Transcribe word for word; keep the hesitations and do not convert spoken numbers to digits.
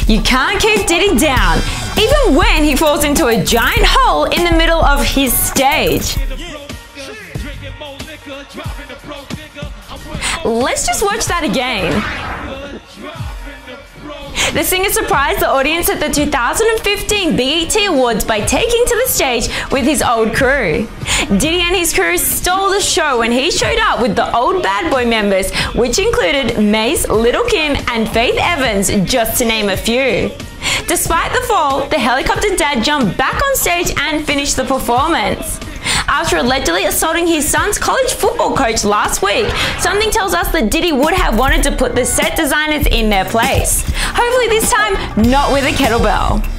You can't keep Diddy down, even when he falls into a giant hole in the middle of his stage. Let's just watch that again. The singer surprised the audience at the two thousand fifteen B E T Awards by taking to the stage with his old crew. Diddy and his crew stole the show when he showed up with the old Bad Boy members, which included Mace, Lil' Kim, and Faith Evans, just to name a few. Despite the fall, the helicopter dad jumped back on stage and finished the performance. After allegedly assaulting his son's college football coach last week, something tells us that Diddy would have wanted to put the set designers in their place. Hopefully this time, not with a kettlebell.